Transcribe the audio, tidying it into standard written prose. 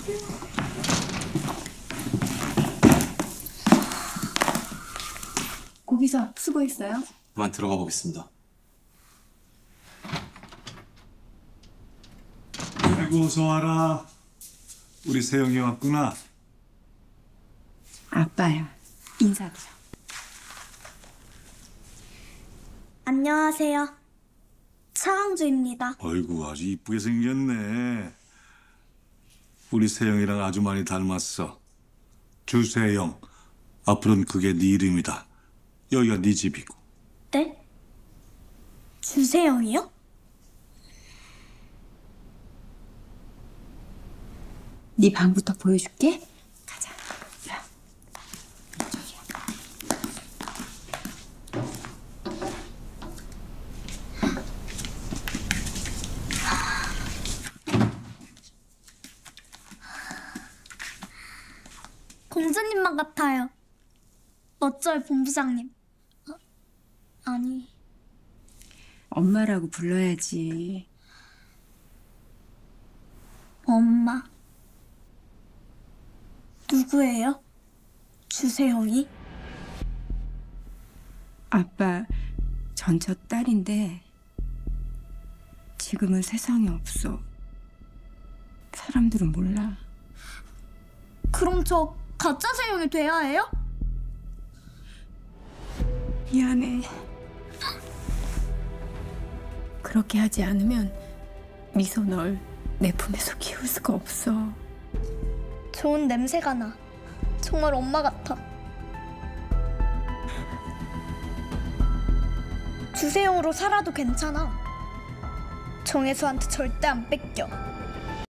고비서 수고했어요. 그만 들어가 보겠습니다. 아이고 어서 와라. 우리 세영이 왔구나. 아빠요. 인사드려. 안녕하세요. 차항주입니다. 아이고 아주 이쁘게 생겼네. 우리 세영이랑 아주 많이 닮았어. 주세영. 앞으로는 그게 네 이름이다. 여기가 네 집이고. 네? 주세영이요? 네 방부터 보여줄게. 가자. 야. 저기야. 공주님만 같아요. 멋져요, 본부장님. 아니... 엄마라고 불러야지. 엄마. 누구예요? 주세영이? 아빠 전처 딸인데 지금은 세상에 없어. 사람들은 몰라. 그럼 저 가짜 세영이 돼야 해요? 미안해. 그렇게 하지 않으면 미소 널 내 품에서 키울 수가 없어. 좋은 냄새가 나. 정말 엄마 같아. 주세영으로 살아도 괜찮아. 정혜수한테 절대 안 뺏겨.